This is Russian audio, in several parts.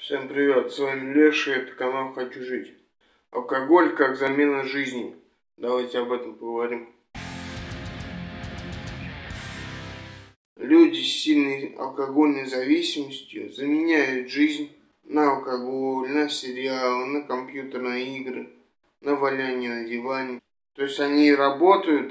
Всем привет, с вами Леша, это канал Хочу Жить. Алкоголь как замена жизни. Давайте об этом поговорим. Люди с сильной алкогольной зависимостью заменяют жизнь на алкоголь, на сериалы, на компьютерные игры, на валяние на диване. То есть они работают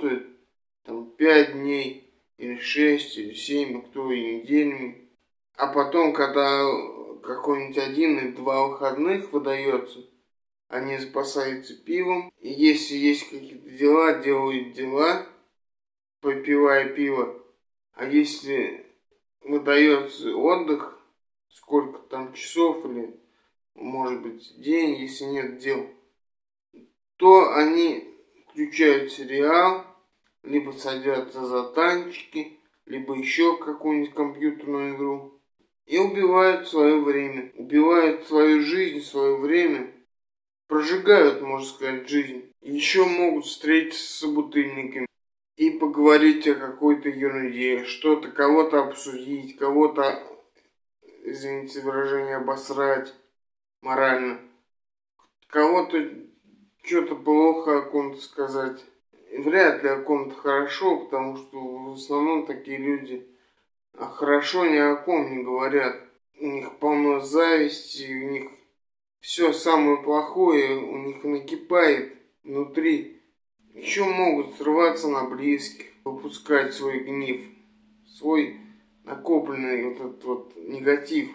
там 5 дней, или 6, или 7, а кто и неделями. А потом, когда какой-нибудь 1 или 2 выходных выдается, они запасаются пивом. И если есть какие-то дела, делают дела, попивая пиво. А если выдается отдых, сколько там часов или, может быть, день, если нет дел, то они включают сериал, либо садятся за танчики, либо еще какую-нибудь компьютерную игру. И убивают свое время, убивают свою жизнь, свое время, прожигают, можно сказать, жизнь. Еще могут встретиться с собутыльниками и поговорить о какой-то ерунде, что-то, кого-то обсудить, кого-то, извините выражение, обосрать морально, кого-то что-то плохо о ком-то сказать. Вряд ли о ком-то хорошо, потому что в основном такие люди хорошо ни о ком не говорят. У них полно зависти, у них все самое плохое у них накипает внутри. Еще могут срываться на близких, выпускать свой гнев, свой накопленный вот этот вот негатив.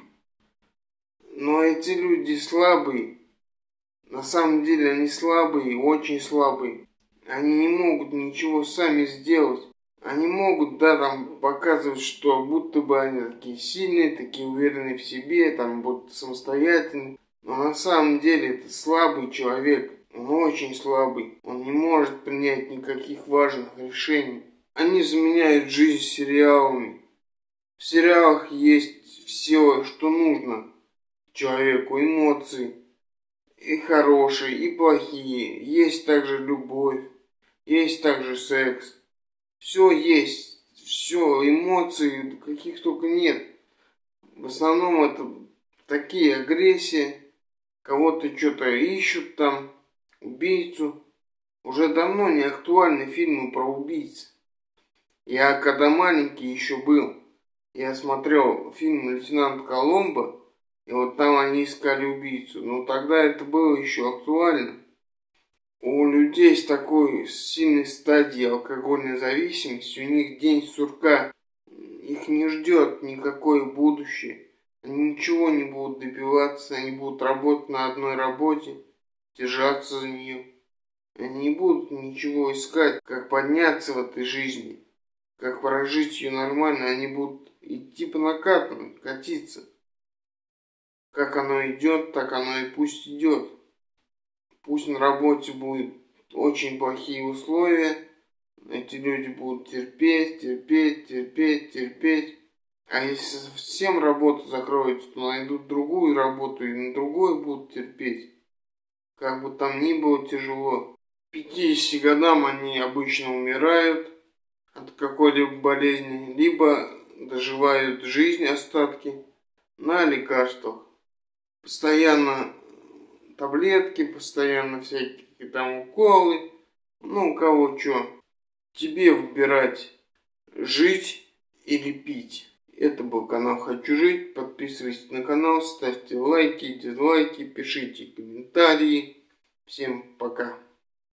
Но эти люди слабые. На самом деле они слабые, очень слабые. Они не могут ничего сами сделать. Они могут, да, там показывать, что будто бы они такие сильные, такие уверенные в себе, там будут самостоятельные. Но на самом деле это слабый человек. Он очень слабый. Он не может принять никаких важных решений. Они заменяют жизнь сериалами. В сериалах есть все, что нужно человеку. Эмоции. И хорошие, и плохие. Есть также любовь. Есть также секс. Все есть, все, эмоций каких только нет. В основном это такие агрессии, кого-то что-то ищут там, убийцу. Уже давно не актуальны фильмы про убийц. Я когда маленький еще был, я смотрел фильм «Лейтенант Коломбо», и вот там они искали убийцу. Но тогда это было еще актуально. У людей с такой сильной стадией алкогольной зависимости, у них день сурка, их не ждет никакое будущее. Они ничего не будут добиваться, они будут работать на одной работе, держаться за нее. Они не будут ничего искать, как подняться в этой жизни, как прожить ее нормально. Они будут идти по накатанной, катиться. Как оно идет, так оно и пусть идет. Пусть на работе будут очень плохие условия, эти люди будут терпеть. А если совсем работа закроется, то найдут другую работу и на другой будут терпеть. Как бы там ни было тяжело. К 50 годам они обычно умирают от какой-либо болезни, либо доживают жизнь, остатки, на лекарствах. Постоянно таблетки, постоянно всякие там уколы. Ну, у кого что. Тебе выбирать, жить или пить. Это был канал Хочу Жить. Подписывайтесь на канал, ставьте лайки, дизлайки, пишите комментарии. Всем пока.